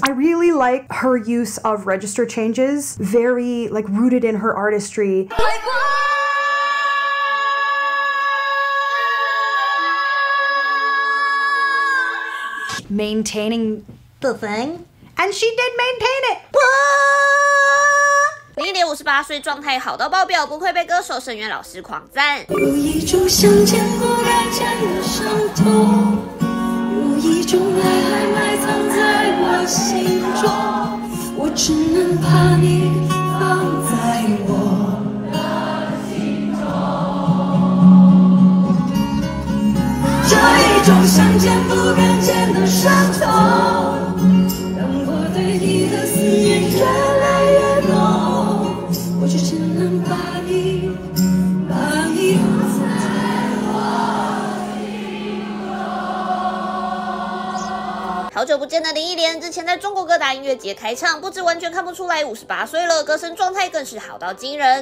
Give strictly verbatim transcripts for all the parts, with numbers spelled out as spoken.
I really like her use of register changes, very like rooted in her artistry. Maintaining the thing, and she did maintain it. 林忆莲五十八岁，状态好到爆表，不愧被歌手盛元老师狂赞。 有一种想见不敢见的伤痛，有一种爱还埋藏在我心中，我只能把你放在我的心中。这一种想见不敢见的伤痛，让我对你的思念越来越浓。 我就只能把你，把你放在我心中。 好久不见的林忆莲，之前在中国各大音乐节开唱，不止完全看不出来五十八岁了，歌声状态更是好到惊人。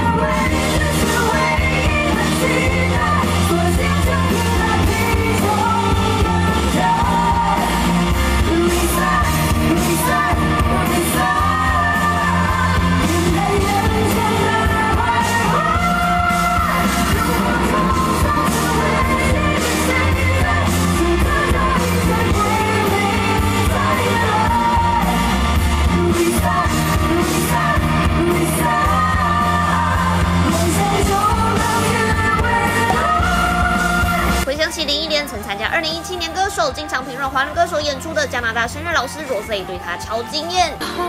林忆莲曾参加二零一七年歌手，经常评论华人歌手演出的加拿大声乐老师 Rose 对她超惊艳。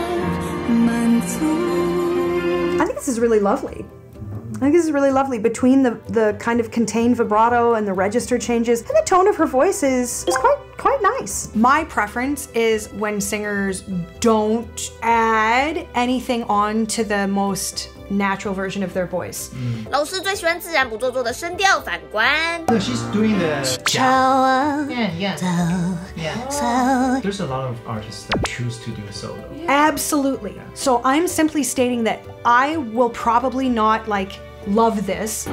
I think this is really lovely. I think this is really lovely between the the kind of contained vibrato and the register changes, and the tone of her voice is is quite quite nice. My preference is when singers don't add anything on to the most natural version of their voice. 老师最喜欢自然不做作的声调，反观。 No, she's doing the. Yeah, yeah. Yeah. So. There's a lot of artists that choose to do a solo. Absolutely. So I'm simply stating that I will probably not like love this.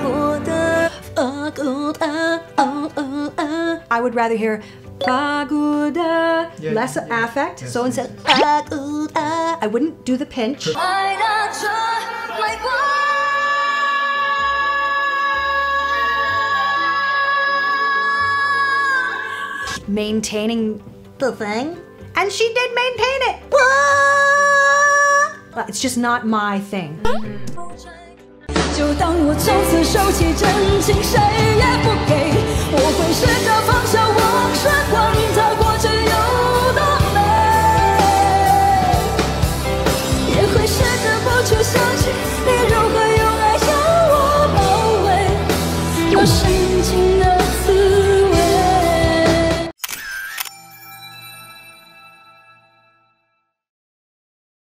I would rather hear Pagoda, yeah, less yeah, affect. yeah, So yeah. instead, Pagoda, I wouldn't do the pinch. Maintaining the thing, and she did maintain it. But it's just not my thing. 就当我从此收起真情，谁也不给。我会试着放下往事，管它过去有多美，也会试着不去想起你如何用爱将我包围，那深情的。